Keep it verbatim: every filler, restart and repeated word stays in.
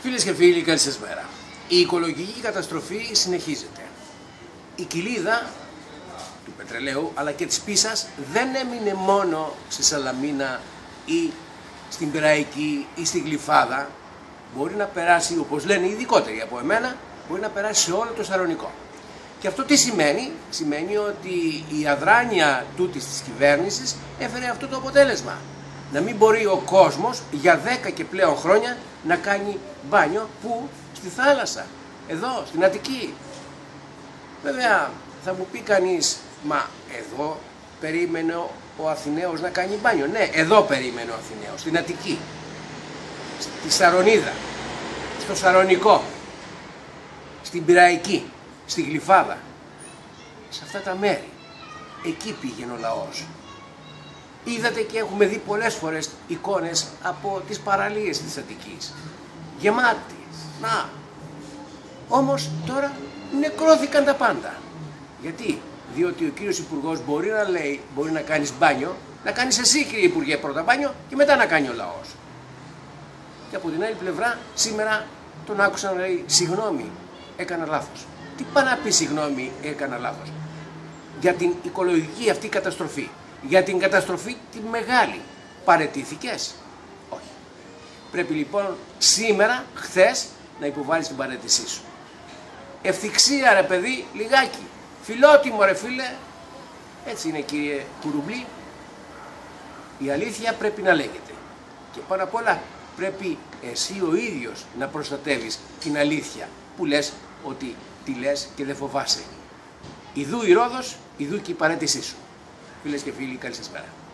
Φίλες και φίλοι, καλή σας μέρα. Η οικολογική καταστροφή συνεχίζεται. Η κοιλίδα του πετρελαίου αλλά και της Πίσας δεν έμεινε μόνο στη Σαλαμίνα ή στην Πειραϊκή ή στη Γλυφάδα. Μπορεί να περάσει, όπως λένε οι ειδικότεροι από εμένα, μπορεί να περάσει σε όλο το Σαρονικό. Και αυτό τι σημαίνει? Σημαίνει ότι η αδράνεια τούτης της κυβέρνησης έφερε αυτό το αποτέλεσμα. Να μην μπορεί ο κόσμος για δέκα και πλέον χρόνια να κάνει μπάνιο που στη θάλασσα, εδώ, στην Αττική. Βέβαια θα μου πει κανείς, μα εδώ περίμενε ο Αθηναίος να κάνει μπάνιο. Ναι, εδώ περίμενε ο Αθηναίος, στην Αττική, στη Σαρονίδα, στο Σαρονικό, στην Πειραϊκή, στη Γλυφάδα. Σε αυτά τα μέρη, εκεί πήγαινε ο λαός. Είδατε και έχουμε δει πολλές φορές εικόνες από τις παραλίες της Αττικής. Γεμάτες. Να. Όμως τώρα νεκρώθηκαν τα πάντα. Γιατί? Διότι ο κύριος Υπουργός μπορεί να λέει, μπορεί να κάνεις μπάνιο, να κάνεις εσύ κύριε Υπουργέ πρώτα μπάνιο και μετά να κάνει ο λαός. Και από την άλλη πλευρά σήμερα τον άκουσα να λέει συγγνώμη, έκανα λάθος. Τι πάει να πει συγγνώμη, έκανα λάθος? Για την οικολογική αυτή καταστροφή. Για την καταστροφή τη μεγάλη. Παραιτήθηκες? Όχι. Πρέπει λοιπόν σήμερα, χθες, να υποβάλεις την παραίτησή σου. Ευθυξία ρε παιδί, λιγάκι. Φιλότιμο ρε φίλε. Έτσι είναι κύριε Κουρουμπλή. Η αλήθεια πρέπει να λέγεται. Και πάνω απ' όλα πρέπει εσύ ο ίδιος να προστατεύεις την αλήθεια που λες ότι τη λες και δεν φοβάσαι. Ιδού η Ρόδος, ιδού και η παραίτησή σου. Φίλες και φίλοι, καλή σας μέρα.